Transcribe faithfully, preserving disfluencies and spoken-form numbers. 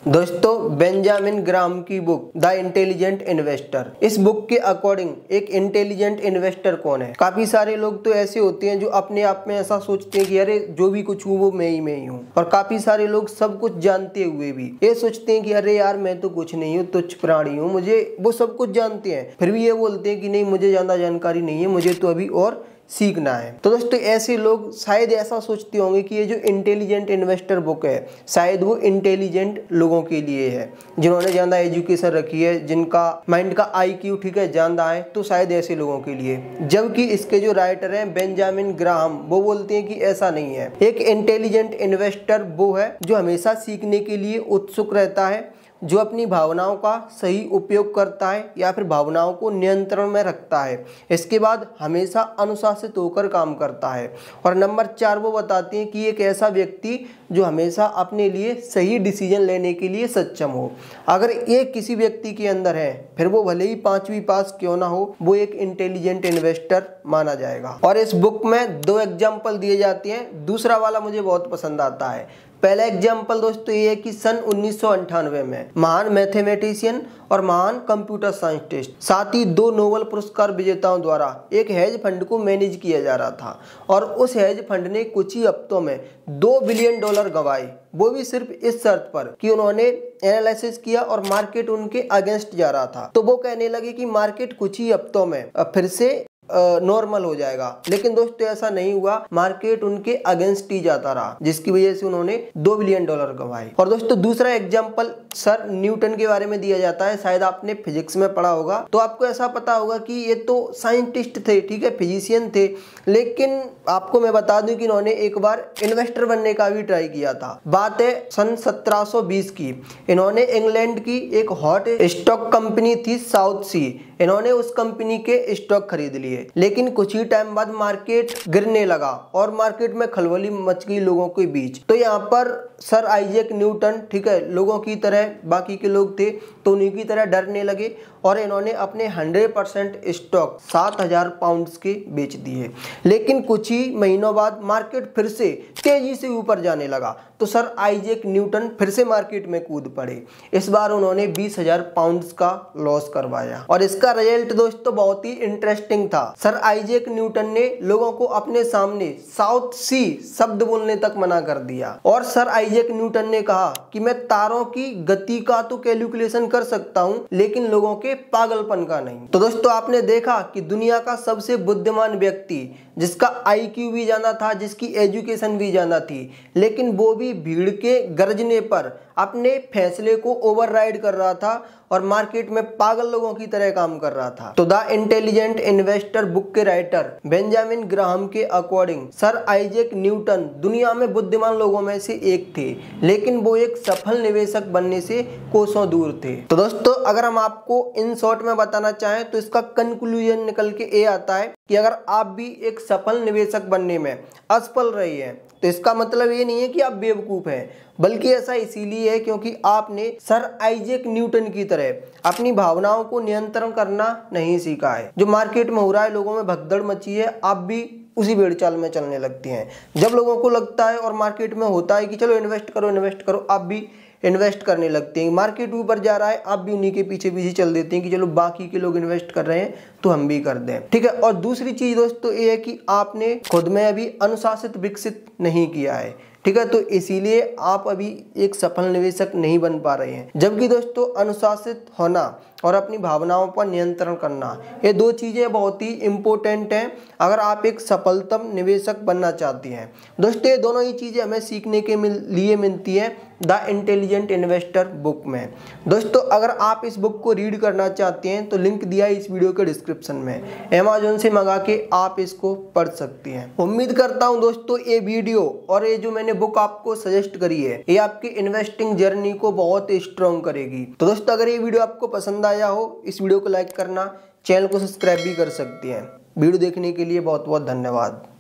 दोस्तों, Benjamin Graham की book the intelligent investor, इस बुक के अकॉर्डिंग एक इंटेलिजेंट इन्वेस्टर कौन है। काफी सारे लोग तो ऐसे होते हैं जो अपने आप में ऐसा सोचते हैं कि अरे जो भी कुछ हूँ वो मैं ही मैं ही हूँ, और काफी सारे लोग सब कुछ जानते हुए भी ये सोचते हैं कि अरे यार मैं तो कुछ नहीं हूँ, तुच्छ प्राणी हूँ, मुझे वो सब कुछ जानते हैं, फिर भी ये बोलते हैं कि नहीं मुझे ज्यादा जानकारी नहीं है, मुझे तो अभी और सीखना है। तो दोस्तों, ऐसे लोग शायद ऐसा सोचते होंगे कि ये जो इंटेलिजेंट इन्वेस्टर बुक है शायद वो इंटेलिजेंट लोगों के लिए है, जिन्होंने ज्यादा एजुकेशन रखी है, जिनका माइंड का आईक्यू ठीक है ज्यादा है, तो शायद ऐसे लोगों के लिए। जबकि इसके जो राइटर हैं बेंजामिन ग्राहम, वो बोलते हैं कि ऐसा नहीं है। एक इंटेलिजेंट इन्वेस्टर वो है जो हमेशा सीखने के लिए उत्सुक रहता है, जो अपनी भावनाओं का सही उपयोग करता है या फिर भावनाओं को नियंत्रण में रखता है, इसके बाद हमेशा अनुशासित होकर काम करता है। और नंबर चार वो बताते हैं कि एक ऐसा व्यक्ति जो हमेशा अपने लिए सही डिसीजन लेने के लिए सक्षम हो। अगर ये किसी व्यक्ति के अंदर है, फिर वो भले ही पांचवी पास क्यों ना हो, वो एक इंटेलिजेंट इन्वेस्टर माना जाएगा। और इस बुक में दो एग्जाम्पल दिए जाते हैं, दूसरा वाला मुझे बहुत पसंद आता है। पहला एग्जाम्पल दोस्तों ये है कि सन उन्नीस सौ अंठानवे में महान मैथमेटिशियन और महान कंप्यूटर साइंटिस्ट, साथ ही दो नोबेल पुरस्कार विजेताओं द्वारा एक हेज फंड को मैनेज किया जा रहा था, और उस हेज फंड ने कुछ ही हफ्तों में दो बिलियन डॉलर गंवाए, वो भी सिर्फ इस शर्त पर कि उन्होंने एनालिसिस किया और मार्केट उनके अगेंस्ट जा रहा था। तो वो कहने लगे कि मार्केट कुछ ही हफ्तों में फिर से नॉर्मल हो जाएगा, लेकिन दोस्तों ऐसा नहीं हुआ, मार्केट उनके अगेंस्ट ही जाता रहा, जिसकी वजह से उन्होंने दो बिलियन डॉलर गंवाए। और दोस्तों दूसरा एग्जांपल सर न्यूटन के बारे में दिया जाता है, शायद आपने फिजिक्स में पढ़ा होगा, तो आपको ऐसा पता होगा कि ये तो साइंटिस्ट थे, ठीक है, फिजिशियन थे, लेकिन आपको मैं बता दूं कि इन्होंने एक बार इन्वेस्टर बनने का भी ट्राई किया था। बात है सन सत्रह सौ बीस की। इन्होंने इंग्लैंड की एक हॉट स्टॉक कंपनी थी साउथ सी, इन्होंने उस कंपनी के स्टॉक खरीद लिए, लेकिन कुछ ही टाइम बाद मार्केट गिरने लगा और मार्केट में खलबली मच गई लोगों के बीच। तो यहाँ पर सर आइजैक न्यूटन, ठीक है, लोगों की तरह बाकी के लोग थे, तो उन्हीं की तरह डरने लगे और इन्होंने अपने हंड्रेड परसेंट स्टॉक सात हजार पाउंड्स के बेच दिए। लेकिन कुछ ही महीनों बाद मार्केट फिर से तेजी से ऊपर जाने लगा, तो सर आइजैक न्यूटन फिर से मार्केट में कूद पड़े। इस बार उन्होंने बीस हजार पाउंड्स का लॉस करवाया, और इसका रिजल्ट दोस्तों बहुत ही इंटरेस्टिंग था। सर आइजैक न्यूटन ने लोगों को अपने सामने साउथ सी शब्द बोलने तक मना कर दिया, और सर आइजैक न्यूटन ने कहा कि मैं तारों की गति का तो कैलकुलेशन कर सकता हूं, लेकिन लोगों के पागलपन का नहीं। तो दोस्तों आपने देखा कि दुनिया का सबसे बुद्धिमान व्यक्ति, जिसका आईक्यू भी ज्यादा था, जिसकी एजुकेशन भी ज्यादा थी, लेकिन वो भी भीड़ के गरजने पर अपने फैसले को ओवरराइड कर रहा था और मार्केट में पागल लोगों की तरह काम कर रहा था। तो द इंटेलिजेंट इन्वेस्टर बुक के राइटर बेंजामिन ग्राहम के अकॉर्डिंग सर आइजैक न्यूटन दुनिया में बुद्धिमान लोगों में से एक थे, लेकिन वो एक सफल निवेशक बनने से कोसों दूर थे। तो दोस्तों अगर हम आपको इन शॉर्ट में बताना चाहें तो इसका कंक्लूजन निकल के ये आता है कि अगर आप भी एक सफल निवेशक बनने में असफल रहे हैं, तो इसका मतलब ये नहीं है कि आप बेवकूफ हैं, बल्कि ऐसा इसीलिए है क्योंकि आपने सर आइजैक न्यूटन की तरह अपनी भावनाओं को नियंत्रण करना नहीं सीखा है। जो मार्केट में हो रहा है, लोगों में भगदड़ मची है, आप भी उसी भेड़ चाल में चलने लगते हैं। जब लोगों को लगता है और मार्केट में होता है कि चलो इन्वेस्ट करो इन्वेस्ट करो, आप भी इन्वेस्ट करने लगते हैं। मार्केट ऊपर जा रहा है, आप भी उन्हीं के पीछे पीछे चल देते हैं कि चलो बाकी के लोग इन्वेस्ट कर रहे हैं तो हम भी कर दें, ठीक है। और दूसरी चीज दोस्तों ये है कि आपने खुद में अभी अनुशासित विकसित नहीं किया है, ठीक है, तो इसीलिए आप अभी एक सफल निवेशक नहीं बन पा रहे हैं। जबकि दोस्तों अनुशासित होना और अपनी भावनाओं पर नियंत्रण करना, ये दो चीजें बहुत ही इंपॉर्टेंट हैं अगर आप एक सफलतम निवेशक बनना चाहते हैं। दोस्तों ये दोनों ही चीजें हमें सीखने के मिल, लिए मिलती हैं द इंटेलिजेंट इन्वेस्टर बुक में। दोस्तों अगर आप इस बुक को रीड करना चाहते हैं तो लिंक दिया है इस वीडियो के डिस्क्रिप्शन में, अमेज़न से मंगा के आप इसको पढ़ सकते हैं। उम्मीद करता हूं दोस्तों ये वीडियो और ये जो मैंने बुक आपको सजेस्ट करी है, ये आपकी इन्वेस्टिंग जर्नी को बहुत स्ट्रॉन्ग करेगी। तो दोस्तों अगर ये वीडियो आपको पसंद आया हो, इस वीडियो को लाइक करना, चैनल को सब्सक्राइब भी कर सकते हैं। वीडियो देखने के लिए बहुत बहुत धन्यवाद।